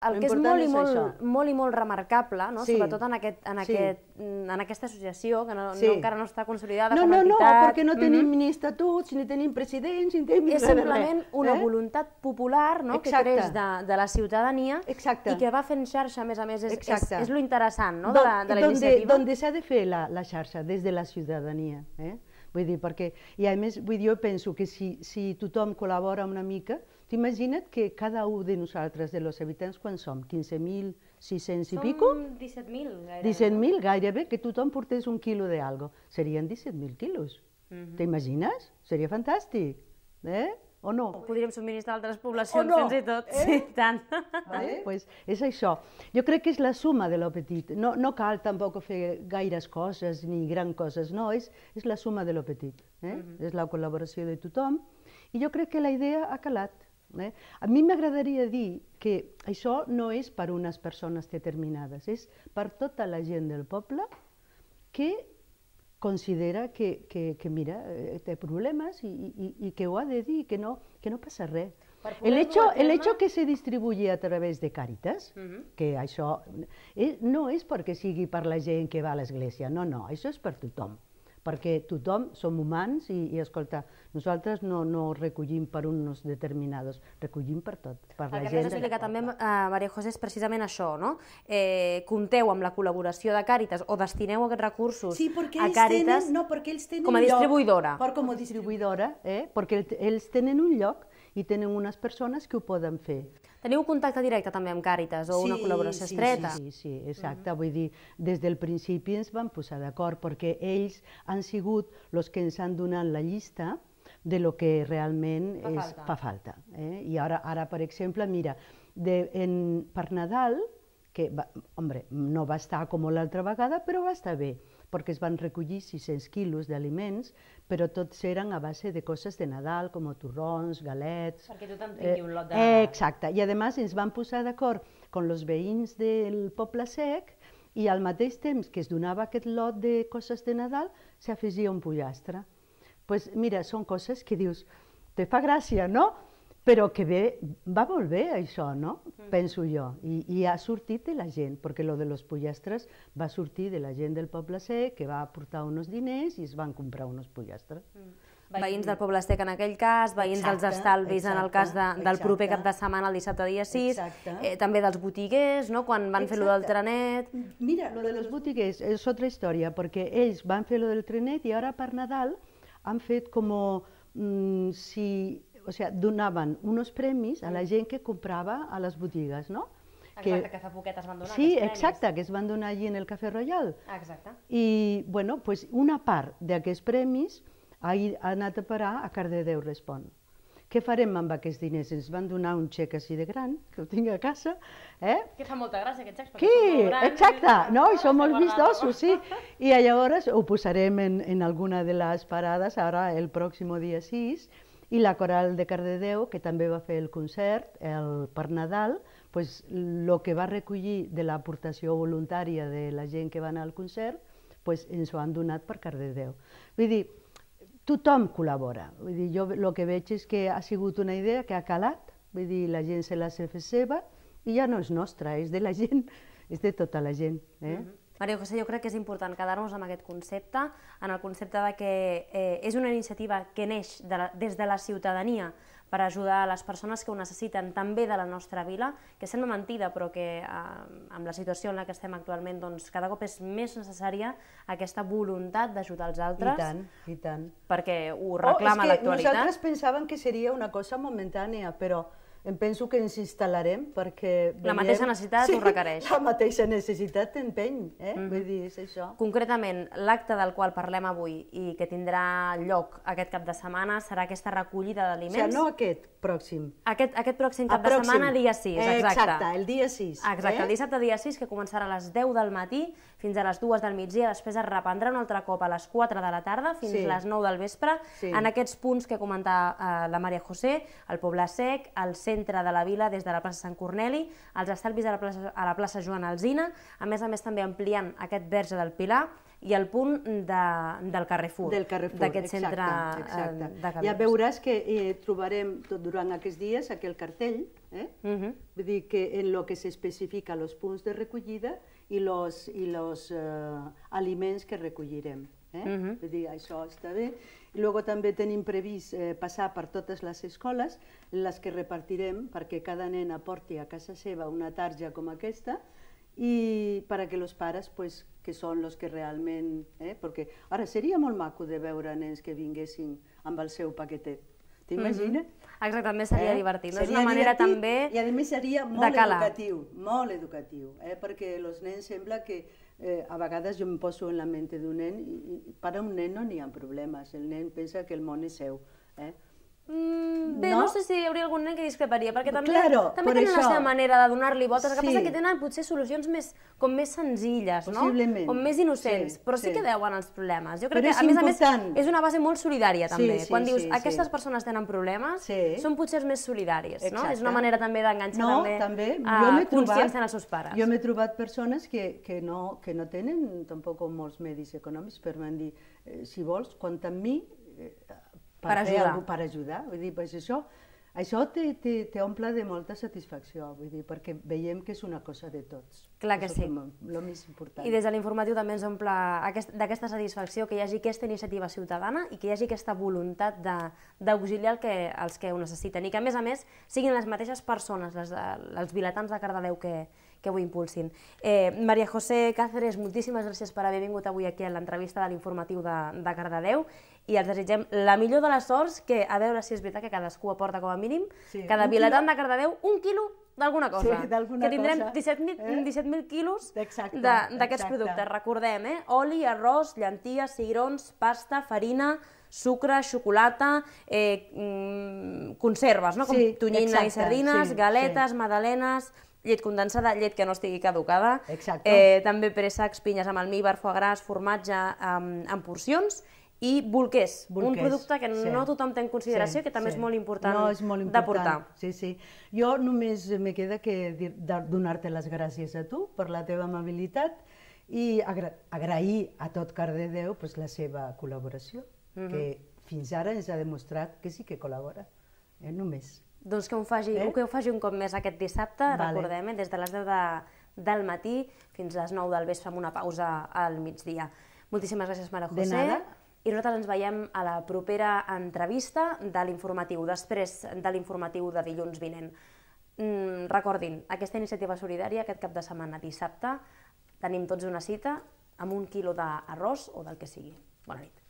El que és molt i molt remarcable, sobretot en aquesta associació, que encara no està consolidada com a entitat... No, perquè no tenim ni estatuts, ni tenim presidents, ni tenim res. És simplement una voluntat popular que creix de la ciutadania i que va fent xarxa, a més, és lo interessant de la iniciativa. D'on s'ha de fer la xarxa, des de la ciutadania. Vull dir, perquè, i a més, jo penso que si tothom col·labora una mica, t'imagina't que cada un de nosaltres, de los habitants, quan som? 15.600 i pico? Som 17.000 gairebé. 17.000 gairebé, que tothom portés un quilo d'algo. Serien 17.000 quilos. T'imagines? Seria fantàstic. O no? Podríem subministrar altres poblacions fins i tot. Sí, tant. Doncs és això. Jo crec que és la suma de lo petit. No cal tampoc fer gaires coses ni grans coses, no, és la suma de lo petit. És la col·laboració de tothom. I jo crec que la idea ha calat. A mi m'agradaria dir que això no és per unes persones determinades, és per tota la gent del poble que considera que mira, té problemes i que ho ha de dir, que no passa res. El hecho que se distribuye a través de Càritas, que això no és perquè sigui per la gent que va a l'església, no, això és per tothom. Perquè tothom som humans i, escolta, nosaltres no recollim per uns determinats, recollim per tot, per la gent. El que has explicat també, Maria José, és precisament això, no? Compteu amb la col·laboració de Càritas o destineu aquests recursos a Càritas com a distribuïdora. Com a distribuïdora, perquè ells tenen un lloc i tenen unes persones que ho poden fer. Teniu contacte directe també amb Càritas o una col·laboració estreta? Sí, exacte. Vull dir, des del principi ens vam posar d'acord perquè ells han sigut els que ens han donat la llista de lo que realment fa falta. I ara, per exemple, mira, per Nadal, que, home, no va estar com l'altra vegada, però va estar bé, perquè es van recollir 600 quilos d'aliments, però tots eren a base de coses de Nadal, com torrons, galets... Perquè tothom tingui un lot de... Exacte, i a més ens vam posar d'acord amb els veïns del Poble Sec i al mateix temps que es donava aquest lot de coses de Nadal, s'afegia un pollastre. Doncs mira, són coses que dius, te fa gràcia, no? Però que va molt bé això, no? Penso jo. I ha sortit de la gent, perquè lo de los pollastres va sortir de la gent del Poble Sec, que va aportar uns diners i es van comprar uns pollastres. Veïns del Poble Sec en aquell cas, veïns dels estalvis en el cas del proper cap de setmana, el dissabte dia 6, també dels botiguers, quan van fer lo del trenet... Mira, lo de los botiguers és altra història, perquè ells van fer lo del trenet i ara per Nadal han fet com si... O sigui, donaven uns premis a la gent que comprava a les botigues, no? Exacte, que fa poquet es van donar aquests premis. Sí, exacte, exacte, que es van donar allí en el Cafè Royal. Exacte. I, bueno, doncs una part d'aquests premis ha anat a parar a Cardedeu Respon. Què farem amb aquests diners? Ens van donar un xec així de gran, que ho tinc a casa. Que fa molta gràcia, aquests xecs, perquè són molt grans. Exacte, no? I són molt vistosos, sí. I llavors ho posarem en alguna de les parades, ara el pròxim dia 6, i la Coral de Cardedeu, que també va fer el concert per Nadal, el que va recollir de l'aportació voluntària de la gent que va anar al concert, ens ho han donat per Cardedeu. Vull dir, tothom col·labora. Jo el que veig és que ha sigut una idea que ha calat, vull dir, la gent se l'ha fet seva i ja no és nostra, és de la gent, és de tota la gent. Maria José, jo crec que és important quedar-nos amb aquest concepte, en el concepte de que és una iniciativa que neix des de la ciutadania per ajudar a les persones que ho necessiten també de la nostra vila, que sembla mentida, però que amb la situació en la que estem actualment cada cop és més necessària aquesta voluntat d'ajudar els altres. I tant, i tant. Perquè ho reclama l'actualitat. Nosaltres pensàvem que seria una cosa momentània, però em penso que ens instal·larem perquè... La mateixa necessitat ho requereix. La mateixa necessitat t'empeny, vull dir, és això. Concretament, l'acte del qual parlem avui i que tindrà lloc aquest cap de setmana serà aquesta recollida d'aliments... O sigui, no aquest pròxim. Aquest pròxim cap de setmana, dia 6, exacte. Exacte, el dia 6. Exacte, el dissabte dia 6, que començarà a les 10 del matí fins a les 2 del migdia, després es reprendrà un altre cop a les 4 de la tarda fins a les 9 del vespre, en aquests punts que comentava la Maria José, el Poble Sec, el centre de la vila des de la plaça Sant Corneli, els estalvis a la plaça Joan Alsina, a més també ampliant aquest verge del Pilar, i el punt del Carrefour, d'aquest centre de Cambrils. Ja veuràs que trobarem durant aquests dies aquell cartell, vull dir que en el que s'especifica els punts de recollida i els aliments que recollirem. Vull dir, això està bé. I després també tenim previst passar per totes les escoles, les que repartirem perquè cada nen aporti a casa seva una tarja com aquesta i perquè els pares, que són els que realment... Perquè ara seria molt maco de veure nens que vinguessin amb el seu paquetet. T'imagines? Exacte, també seria divertit. És una manera també de calar. I a més seria molt educatiu, perquè els nens sembla que a vegades jo em poso en la mente d'un nen i per a un nen no n'hi ha problemes, el nen pensa que el món és seu. Bé, no sé si hi hauria algun nen que discreparia, perquè també tenen la seva manera de donar-li voltes, el que passa que tenen potser solucions més senzilles, com més innocents, però sí que veuen els problemes. Jo crec que, a més, és una base molt solidària també. Quan dius, aquestes persones tenen problemes, són potser més solidaris, no? És una manera també d'enganxar també a consciència als seus pares. Jo m'he trobat persones que no tenen tampoc molts medis econòmics, però m'han dit, si vols, compta amb mi per ajudar. Vull dir, això t'omple de molta satisfacció, vull dir, perquè veiem que és una cosa de tots. Clar que sí. El més important. I des de l'informatiu també ens omple d'aquesta satisfacció que hi hagi aquesta iniciativa ciutadana i que hi hagi aquesta voluntat d'auxiliar els que ho necessiten i que, a més, siguin les mateixes persones, els vilatans de Cardedeu que ho impulsin. María José Cáceres, moltíssimes gràcies per haver vingut avui aquí a l'entrevista de l'informatiu de Cardedeu i els desitgem la millor de les sorts, que a veure si és veritat que cadascú aporta com a mínim, cada vilatant de Cardedeu, 1 quilo d'alguna cosa. Que tindrem 17.000 quilos d'aquests productes. Recordem, oli, arròs, llenties, cigrons, pasta, farina, sucre, xocolata, conserves, com tonyina i sardines, galetes, magdalenes, llet condensada, llet que no estigui caducada, també préssecs, pinyes amb almívar, foie gras, formatge en porcions, i bolquers, un producte que no tothom té en consideració, que també és molt important d'aportar. Sí. Jo només me queda que donar-te les gràcies a tu per la teva amabilitat i agrair a tot Cardedeu la seva col·laboració, que fins ara ens ha demostrat que sí que col·labora, només. Doncs que ho faci un cop més aquest dissabte, recordem, des de les 10 del matí fins a les 9 del vespre amb una pausa al migdia. Moltíssimes gràcies, María José. De nada. I nosaltres ens veiem a la propera entrevista de l'informatiu, després de l'informatiu de dilluns vinent. Recordin, aquesta iniciativa solidària aquest cap de setmana, dissabte, tenim tots una cita amb 1 quilo d'arròs o del que sigui. Bona nit.